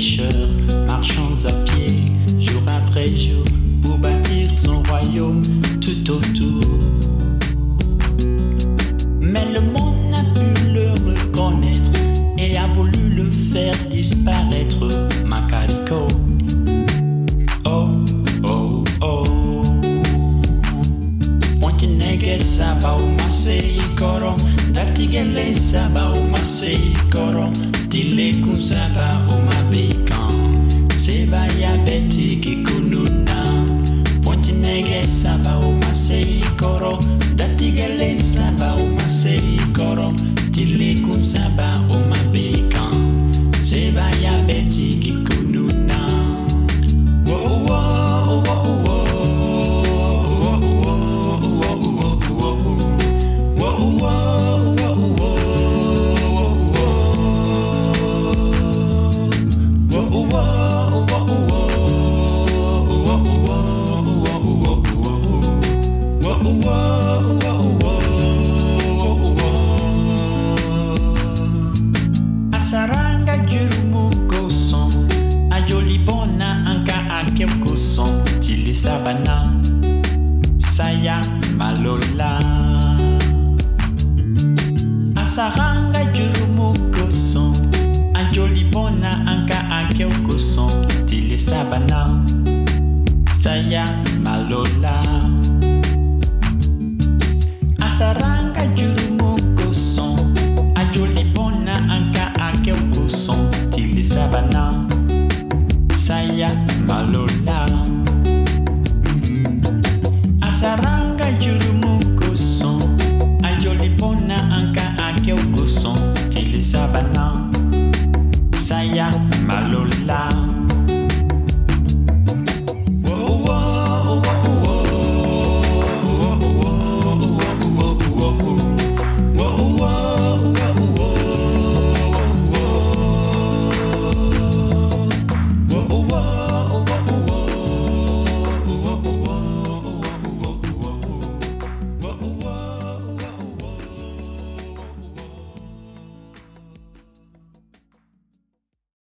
pêcheurs, marchant à pied, jour après jour, pour bâtir son royaume tout autour. Mais le monde n'a pu le reconnaître et a voulu le faire disparaître. Macariko. Oh, oh, oh. Pontinege saba umasei korom, datigele saba umasei korom, tile kusaba umabekan, seba ya beti kikununa. Pontinege saba umasei korom, datigele saba umasei korom, tile kusaba umabekan, seba ya beti kikununa. Whoa, whoa, whoa, whoa. Asaranga jurumu koson, ajoli bona anka akem koson, tili sabana, saya malola. Asaranga jurumu koson, ajoli bona anka akem koson, tili sabana, saya malola. Asaranga jurumu koson, ajoli bona anka akem koson, tili sabana, saya malola. Asaranga jurumu koson, ajoli bona anka akem koson, tili sabana, saya malola.